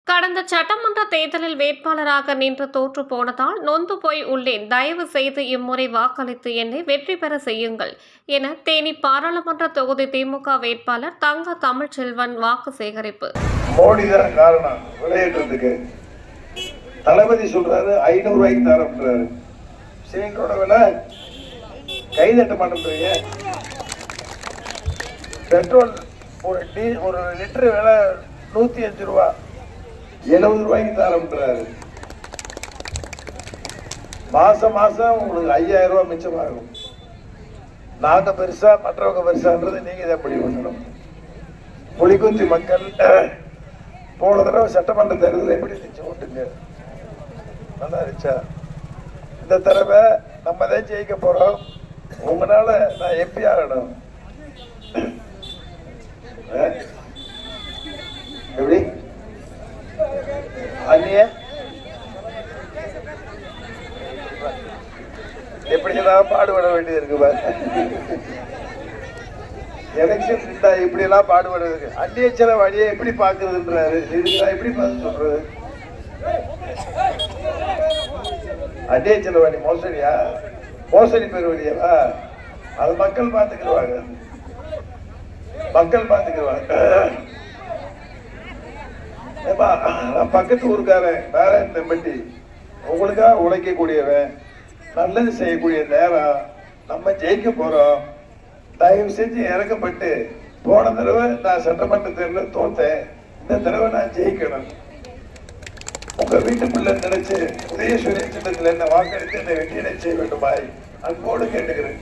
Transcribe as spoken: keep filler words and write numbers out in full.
கடந்த சட்டமன்ற தேர்தலில் வேட்பாளராக நின்று தோற்று போனதால் நொந்து போய் உள்ளேன். தயவு செய்து இம்முறை வாக்களித்து என்னை வெற்றி பெற செய்யுங்கள் என தேனி பாராளுமன்ற தொகுதி திமுக வேட்பாளர் தங்க தமிழ்ச்செல்வன் வாக்கு சேகரிப்பு. மோடி தான் காரணம் விளையாட்டுறதுக்கு. தளபதி சொல்றாரு ஐநூறு ரூபாய்க்கு தரப்படுறாரு. சிலிண்டரோட விலை கைதட்ட மாட்டேன்றீங்க. பெட்ரோல் ஒரு டீ ஒரு லிட்டர் விலை நூத்தி அஞ்சு ரூபா எழுபது ரூபாய்க்கு தரப்படுறாரு. மாசம் மாசம் உங்களுக்கு ஐயாயிரம் ரூபாய் மிச்சமாகும். நாங்க பெருசா மற்றவங்க பெருசான்றது நீங்க இதை முடிவு பண்ணணும். புலிக்குந்தி மக்கள் போன தடவை சட்டமன்ற தேர்தலில் எப்படி இருந்துச்சு ஓட்டுங்க? நல்லா இருந்துச்சா? இந்த தடவை நம்ம தான் ஜெயிக்க போறோம். உங்களால நான் எம்பி ஆகணும். எப்படி அந்நிய எப்படிலாம் பாடுபட வேண்டியது இருக்கு பாரு. எலெக்ஷன் இப்படி எல்லாம் பாடுபடுறது அந்நிய செலவாடியை எப்படி பாக்குறதுன்றாரு. இதுக்கு எப்படி பார்த்து சொல்றது? அந்நிய செலவாடி மோசடியா? மோசடி பெறுவடியா? அது மக்கள் பார்த்துக்கிடுவாங்க. மக்கள் பார்த்துக்கிடுவாங்க. பக்கத்து ஊருக்காரன் வேற நம்பட்டி உங்களுக்காக உழைக்கக்கூடியவன், நல்லது செய்யக்கூடிய நேரம். நம்ம ஜெயிக்க போறோம். தயவு செஞ்சு இறக்கப்பட்டு போன தடவை நான் சட்டமன்ற தேர்தலில் தோத்தேன். இந்த தடவை நான் ஜெயிக்கணும். உங்க வீட்டுக்குள்ள நினைச்சு உதயசூரிய சின்னத்தில் என்ன வாக்களித்து என்னை வெற்றியடை செய்ய வேண்டுமாய் அன்போடு கேட்டுக்கிறேன்.